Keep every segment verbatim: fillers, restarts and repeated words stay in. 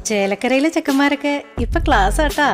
ചേലക്കരയിലെ ചെക്കന്മാരൊക്കെ ഇപ്പൊ ക്ലാസ് ആട്ടാ.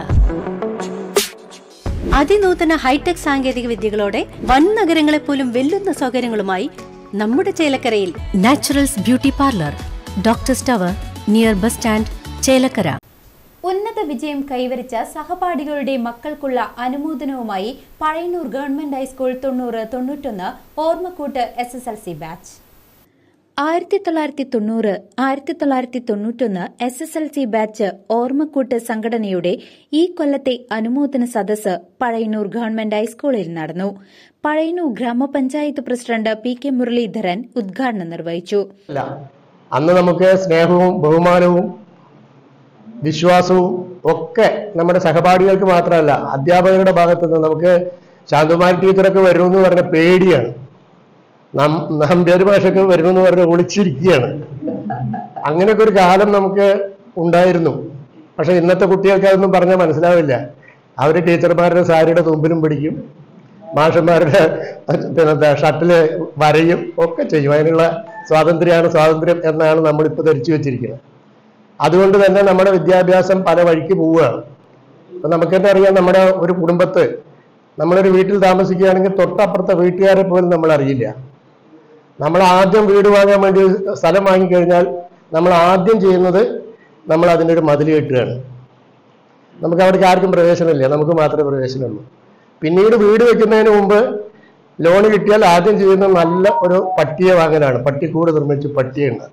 അതിനൂതന ഹൈടെക് സാങ്കേതിക വിദ്യകളോടെ വൻ നഗരങ്ങളെ പോലും വെല്ലുന്ന സൗകര്യങ്ങളുമായി നമ്മുടെ ചേലക്കരയിൽ naturals beauty parlour, doctors tower, near bus stand, Chelakkara. ഉന്നത വിജയം കൈവരിച്ച സഹപാഠികളുടെ മക്കൾക്കുള്ള അനുമോദനവുമായി പഴയന്നൂർ ഗവൺമെന്റ് ഹൈസ്കൂൾ തൊണ്ണൂറ് തൊണ്ണൂറ്റൊന്ന് ഓർമ്മക്കൂട്ട് S S L C batch. ആയിരത്തി തൊള്ളായിരത്തി തൊണ്ണൂറ് ആയിരത്തി തൊള്ളായിരത്തി തൊണ്ണൂറ്റൊന്ന് S S L C batch ഓർമ്മക്കൂട്ട് സംഘടനയുടെ ഈ കൊല്ലത്തെ അനുമോദന സദസ്സ് പഴയന്നൂർ ഗവൺമെന്റ് ഹൈസ്കൂളിൽ നടന്നു. പഴയന്നൂർ ഗ്രാമപഞ്ചായത്ത് പ്രസിഡന്റ് പി കെ മുരളീധരൻ ഉദ്ഘാടനം നിർവഹിച്ചു. അന്ന് നമുക്ക് സ്നേഹവും ബഹുമാനവും വിശ്വാസവും ഒക്കെ നമ്മുടെ സഹപാഠികൾക്ക് മാത്രമല്ല, അധ്യാപകരുടെ ഭാഗത്തു നിന്ന് നമുക്ക് ശാന്തകുമാരി ടീച്ചറൊക്കെ വരുമെന്ന് പറഞ്ഞ പേടിയാണ്, നമ്പ്യാര് ഭാഷയൊക്കെ വരുമെന്ന് പറഞ്ഞ് ഒളിച്ചിരിക്കുകയാണ്. അങ്ങനെയൊക്കെ ഒരു കാലം നമുക്ക് ഉണ്ടായിരുന്നു. പക്ഷെ ഇന്നത്തെ കുട്ടികൾക്ക് അതൊന്നും പറഞ്ഞാൽ മനസ്സിലാവില്ല. അവർ ടീച്ചർമാരുടെ സാരിയുടെ തുമ്പിലും പിടിക്കും, മാഷന്മാരുടെ പിന്നെ ഷട്ടില് വരയും ഒക്കെ ചെയ്യും. അതിനുള്ള സ്വാതന്ത്ര്യമാണ് സ്വാതന്ത്ര്യം എന്നാണ് നമ്മളിപ്പോൾ ധരിച്ചു വെച്ചിരിക്കുന്നത്. അതുകൊണ്ട് തന്നെ നമ്മുടെ വിദ്യാഭ്യാസം പല വഴിക്ക് പോവുകയാണ്. അപ്പം നമുക്ക് തന്നെ അറിയാം, നമ്മുടെ ഒരു കുടുംബത്ത് നമ്മളൊരു വീട്ടിൽ താമസിക്കുകയാണെങ്കിൽ തൊട്ടപ്പുറത്തെ വീട്ടുകാരെ പോലും നമ്മൾ അറിയില്ല. നമ്മൾ ആദ്യം വീട് വാങ്ങാൻ വേണ്ടി സ്ഥലം വാങ്ങിക്കഴിഞ്ഞാൽ നമ്മൾ ആദ്യം ചെയ്യുന്നത് നമ്മൾ അതിനൊരു മതിൽ കെട്ടുകയാണ്. നമുക്ക് അവിടേക്ക് ആർക്കും പ്രവേശനമില്ല, നമുക്ക് മാത്രമേ പ്രവേശനമുള്ളൂ. പിന്നീട് വീട് വെക്കുന്നതിന് മുമ്പ് ലോൺ കിട്ടിയാൽ ആദ്യം ചെയ്യുന്നത് നല്ല ഒരു പട്ടിയെ വാങ്ങലാണ്. പട്ടിക്കൂട് നിർമ്മിച്ച് പട്ടിയുണ്ട്.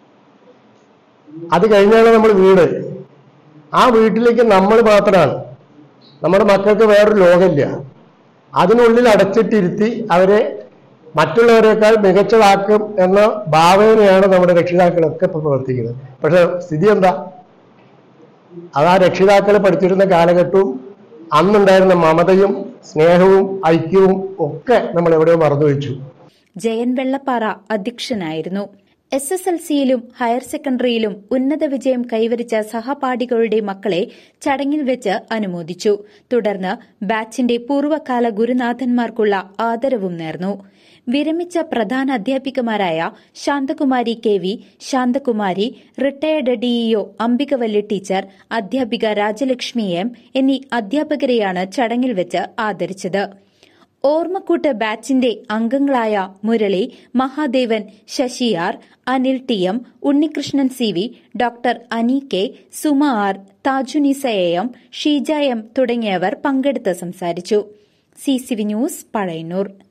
അത് കഴിഞ്ഞാണ് നമ്മൾ വീട്. ആ വീട്ടിലേക്ക് നമ്മൾ മാത്രമാണ്, നമ്മുടെ മക്കൾക്ക് വേറൊരു ലോകമില്ല. അതിനുള്ളിൽ അടച്ചിട്ടിരുത്തി അവരെ മറ്റുള്ളവരെക്കാൾ മികച്ചതാക്കും എന്ന ഭാവനയാണ് നമ്മുടെ രക്ഷിതാക്കളൊക്കെ ഇപ്പൊ പ്രവർത്തിക്കുന്നത്. പക്ഷെ സ്ഥിതി എന്താ? അത് ആ രക്ഷിതാക്കൾ പഠിച്ചിരുന്ന കാലഘട്ടവും അന്നുണ്ടായിരുന്ന മമതയും സ്നേഹവും ഐക്യവും ഒക്കെ നമ്മൾ എവിടെയോ മറന്നുവെച്ചു. ജയൻ വെള്ളപ്പാറ അധ്യക്ഷനായിരുന്നു. എസ് എസ് എൽ സിയിലും ഹയർ സെക്കൻഡറിയിലും ഉന്നത വിജയം കൈവരിച്ച സഹപാഠികളുടെ മക്കളെ ചടങ്ങിൽ വെച്ച് അനുമോദിച്ചു. തുടർന്ന് ബാച്ചിന്റെ പൂർവ്വകാല ഗുരുനാഥന്മാർക്കുള്ള ആദരവും നേർന്നു. വിരമിച്ച പ്രധാന അധ്യാപികമാരായ Shanthakumari K V, Shanthakumari, retired DEO Ambikavalli teacher, അധ്യാപിക രാജലക്ഷ്മി എം എന്നീ അധ്യാപകരെയാണ് ചടങ്ങിൽ വെച്ച് ആദരിച്ചത്. ഓർമ്മക്കൂട്ട് ബാച്ചിന്റെ അംഗങ്ങളായ Murali, Mahadevan, Sasiyar, Anil T M, Unnikrishnan C V, doctor Ani K, Suma R, Thajunisa A M, Sheeja M തുടങ്ങിയവർ പങ്കെടുത്ത് സംസാരിച്ചു. C C V news, Pazhayannur.